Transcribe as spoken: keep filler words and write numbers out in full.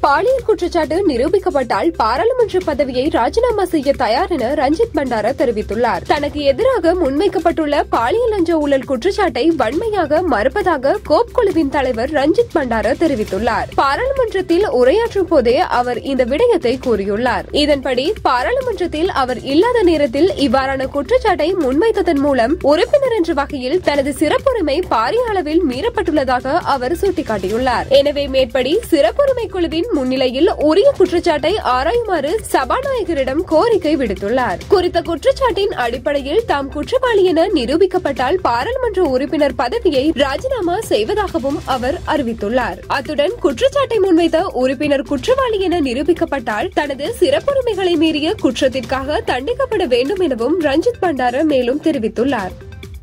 பாலியல் குற்றச்சாட்டு நிரூபிக்கப்பட்டால் பாராளுமன்ற பதவியை ராஜினாமா செய்ய தயார் என ரஞ்சித் பண்டார தெரிவித்துள்ளார். தனக்கு எதிராக முன்வைக்கப்பட்டுள்ள பாலியல் லஞ்ச ஊழல் குற்றச்சாட்டை வன்மையாக மறுப்பதாக கோப் குழுவின் தலைவர் ரஞ்சித் பண்டார தெரிவித்துள்ளார். பாராளுமன்றத்தில் உரையாற்றும் போதே அவர் இந்த விடயத்தை கூறியுள்ளார். இதன்படி பாராளுமன்றத்தில் அவர் இல்லாத நேரத்தில் இவ்வாறான குற்றச்சாட்டை முன்வைத்ததன் மூலம் உறுப்பினர் என்ற வகையில் தனது சிறப்புரிமை பாரிய அளவில் மீறப்பட்டுள்ளதாக அவர் சுட்டிக்காட்டியுள்ளார். எனவே மேற்படி சிறப்புரிமை குழுவின் முன்னிலையில் உரிய குற்றச்சாட்டை ஆராயுமாறு சபாநாயகரிடம் கோரிக்கை விடுத்துள்ளார். குறித்த குற்றச்சாட்டின் அடிப்படையில் தாம் குற்றவாளி என நிரூபிக்கப்பட்டால் பாராளுமன்ற உறுப்பினர் பதவியை ராஜினாமா செய்வதாகவும் அவர் அறிவித்துள்ளார். அத்துடன் குற்றச்சாட்டை முன்வைத்த உறுப்பினர் குற்றவாளி என நிரூபிக்கப்பட்டால் தனது சிறப்புரிமைகளை மீறிய குற்றத்திற்காக தண்டிக்கப்பட வேண்டும் எனவும் ரஞ்சித் பண்டார மேலும் தெரிவித்துள்ளார்.